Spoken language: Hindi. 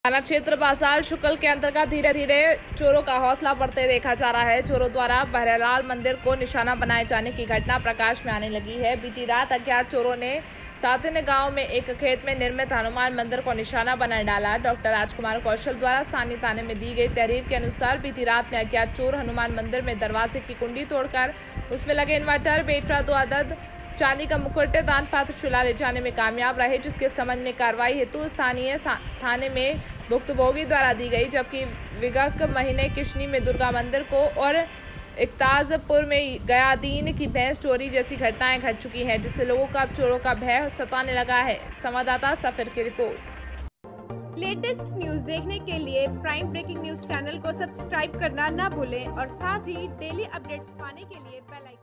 थाना क्षेत्र बाजार शुक्ल के अंतर्गत धीरे धीरे चोरों का हौसला बढ़ते देखा जा रहा है। चोरों द्वारा बहरलाल मंदिर को निशाना बनाए जाने की घटना प्रकाश में आने लगी है। बीती रात अज्ञात चोरों ने सातिन गांव में एक खेत में निर्मित हनुमान मंदिर को निशाना बना डाला। डॉक्टर राजकुमार कौशल द्वारा स्थानीय थाने में दी गई तहरीर के अनुसार बीती रात में अज्ञात चोर हनुमान मंदिर में दरवाजे की कुंडी तोड़कर उसमें लगे इन्वर्टर, बेटरा, 2 अदद चांदी का मुकुट, दान पात्र शिला ले जाने में कामयाब रहे, जिसके संबंध में कार्रवाई हेतु स्थानीय थाने में भुक्तभोगी द्वारा दी गई। जबकि विगत महीने किशनी में दुर्गा मंदिर को और इकताजपुर में गयादीन की भैंस चोरी जैसी घटनाएं घट चुकी हैं, जिससे लोगों का अब चोरों का भय सताने लगा है। संवाददाता सफर की रिपोर्ट। लेटेस्ट न्यूज देखने के लिए प्राइम ब्रेकिंग न्यूज चैनल को सब्सक्राइब करना ना भूलें और साथ ही डेली अपडेट्स पाने के लिए बेल आइकन